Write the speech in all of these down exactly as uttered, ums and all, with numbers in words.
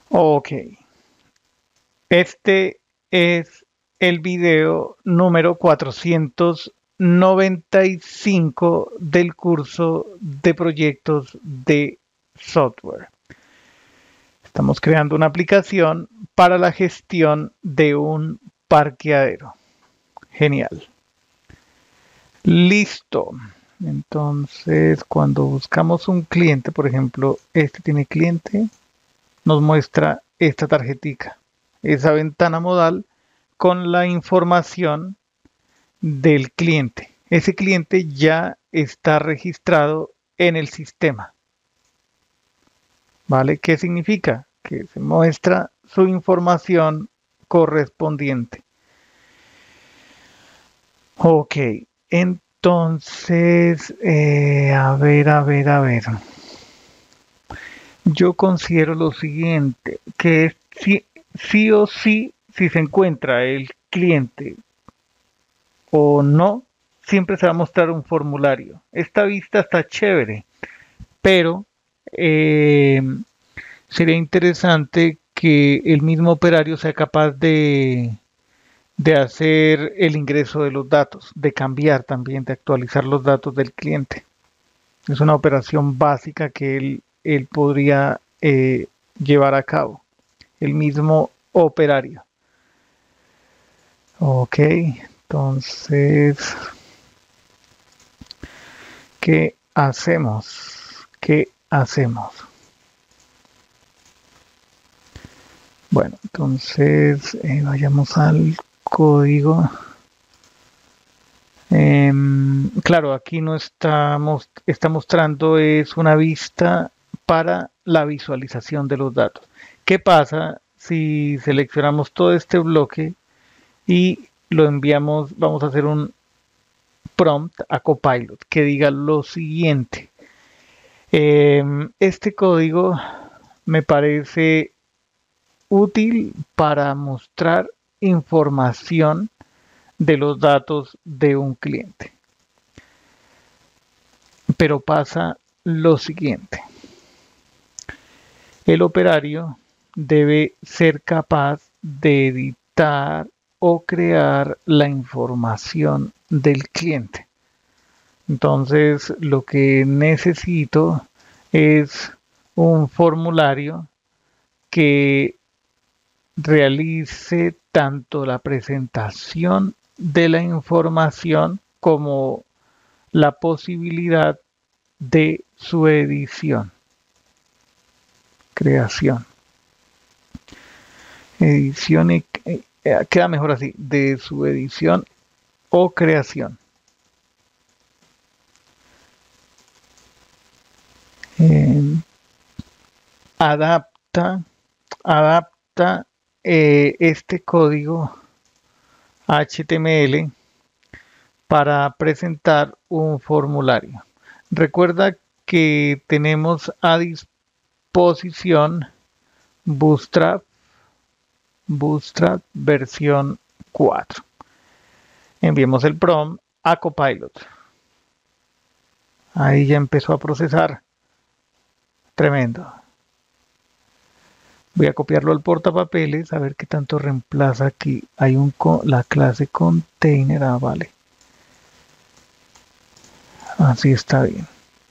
Ok, este es el video número cuatrocientos noventa y cinco del curso de proyectos de software. Estamos creando una aplicación para la gestión de un parqueadero. Genial. Listo. Entonces, cuando buscamos un cliente, por ejemplo, este tiene cliente, nos muestra esta tarjetica, esa ventana modal con la información del cliente. Ese cliente ya está registrado en el sistema. ¿Vale? ¿Qué significa? Que se muestra su información correspondiente. Ok, entonces, eh, a ver, a ver, a ver. Yo considero lo siguiente, que sí, sí o sí, si se encuentra el cliente o no, siempre se va a mostrar un formulario. Esta vista está chévere, pero eh, sería interesante que el mismo operario sea capaz de, de hacer el ingreso de los datos, de cambiar también, de actualizar los datos del cliente. Es una operación básica que él, él podría eh, llevar a cabo, el mismo operario. Ok, entonces, ¿qué hacemos? ¿Qué hacemos? Bueno, entonces eh, vayamos al código. Eh, claro, aquí no estamos, está mostrando es una vista para la visualización de los datos. ¿Qué pasa si seleccionamos todo este bloque y lo enviamos? Vamos a hacer un prompt a Copilot que diga lo siguiente. Eh, este código me parece útil para mostrar información de los datos de un cliente. Pero pasa lo siguiente. El operario debe ser capaz de editar o crear la información del cliente. Entonces, lo que necesito es un formulario que realice tanto la presentación de la información como la posibilidad de su edición, creación, edición y eh, queda mejor así, de su edición o creación. Eh, adapta, adapta eh, este código H T M L para presentar un formulario. Recuerda que tenemos a disposición Bootstrap, Bootstrap versión cuatro. Enviemos el prompt a Copilot. Ahí ya empezó a procesar. Tremendo. Voy a copiarlo al portapapeles a ver qué tanto reemplaza aquí. Hay un la clase container. Ah, vale. Así está bien.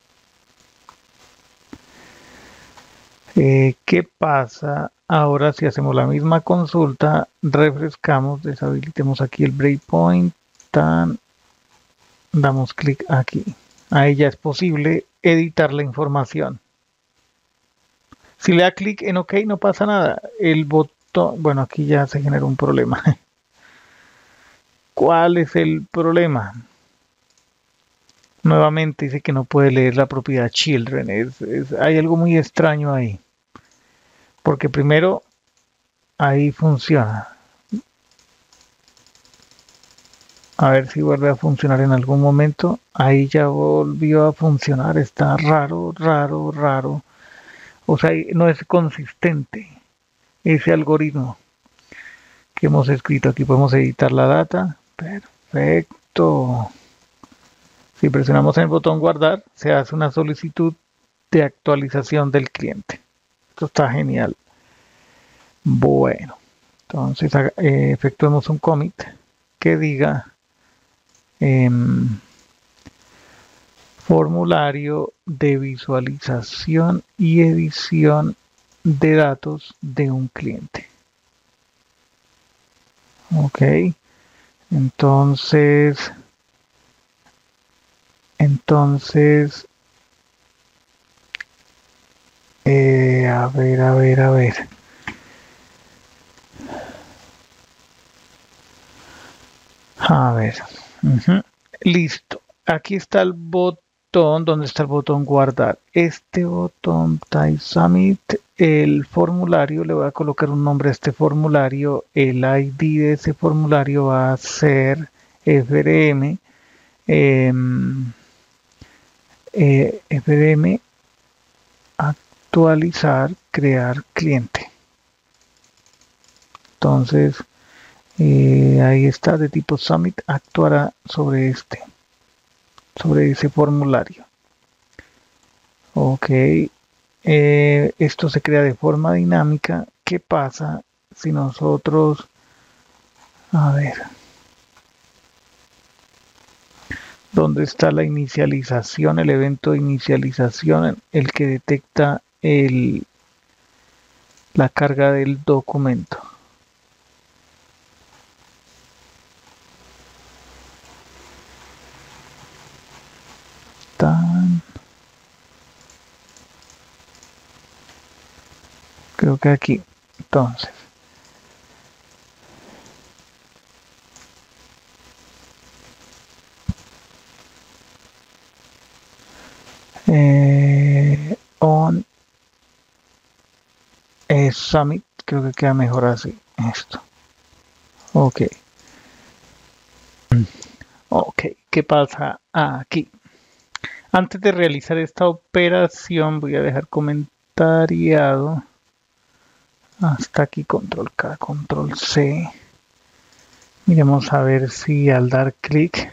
Eh, ¿Qué pasa ahora si hacemos la misma consulta? Refrescamos, deshabilitemos aquí el breakpoint, tan, damos clic aquí. Ahí ya es posible editar la información. Si le da clic en OK no pasa nada. El botón, bueno, aquí ya se generó un problema. ¿Cuál es el problema? Nuevamente dice que no puede leer la propiedad children. Es, es, hay algo muy extraño ahí. Porque primero, ahí funciona. A ver si vuelve a funcionar en algún momento. Ahí ya volvió a funcionar. Está raro, raro, raro. O sea, no es consistente ese algoritmo que hemos escrito. Aquí podemos editar la data. Perfecto. Si presionamos en el botón guardar, se hace una solicitud de actualización del cliente. Esto está genial. Bueno, entonces eh, efectuemos un commit que diga eh, formulario de visualización y edición de datos de un cliente. Ok, entonces, entonces, eh, a ver, a ver, a ver. A ver, uh-huh. Listo. Aquí está el botón, ¿dónde está el botón guardar? Este botón Type Submit, el formulario, le voy a colocar un nombre a este formulario, el I D de ese formulario va a ser F R M, eh, eh, F R M actualizar, crear cliente. Entonces, eh, ahí está, de tipo Submit, actuará sobre este, sobre ese formulario. Ok, eh, esto se crea de forma dinámica. ¿Qué pasa si nosotros, a ver, dónde está la inicialización, el evento de inicialización, el que detecta el, la carga del documento? Tan, creo que aquí. Entonces, eh, on eh, Summit, creo que queda mejor así. Esto. Ok. Ok, ¿qué pasa aquí? Antes de realizar esta operación, voy a dejar comentariado hasta aquí, control K, control C. Miremos a ver si al dar clic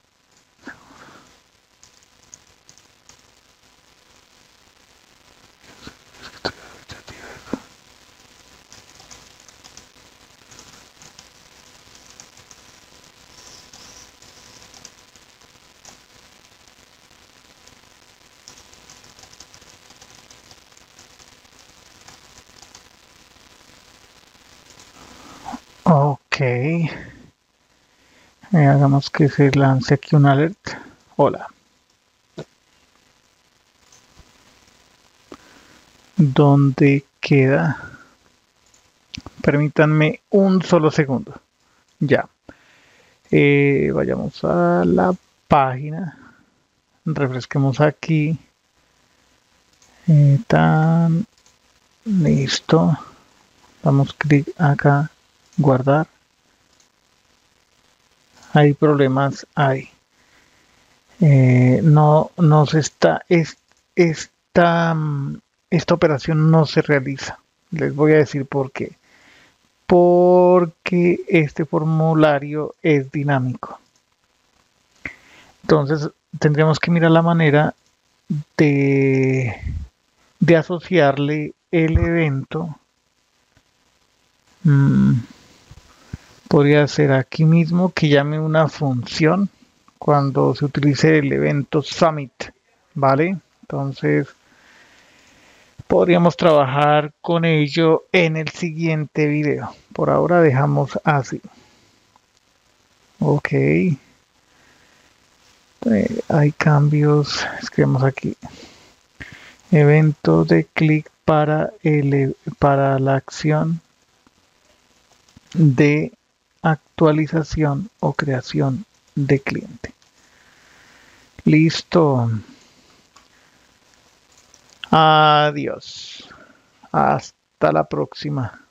ok, eh, hagamos que se lance aquí un alert. Hola, ¿dónde queda? Permítanme un solo segundo. Ya, eh, vayamos a la página, refresquemos aquí. Eh, tan listo, damos clic acá, guardar. Hay problemas, hay. Eh, no, no se está, es, esta, esta operación no se realiza. Les voy a decir por qué. Porque este formulario es dinámico. Entonces tendríamos que mirar la manera de, de asociarle el evento. Mm, podría ser aquí mismo que llame una función cuando se utilice el evento Summit, ¿vale? Entonces podríamos trabajar con ello en el siguiente video. Por ahora dejamos así. Ok. Eh, hay cambios. Escribimos aquí. Evento de clic para, el, para la acción de actualización o creación de cliente. Listo. Adiós. Hasta la próxima.